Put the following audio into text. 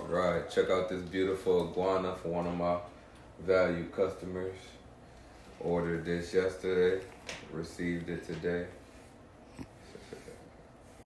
Alright, check out this beautiful iguana for one of my valued customers. Ordered this yesterday, received it today.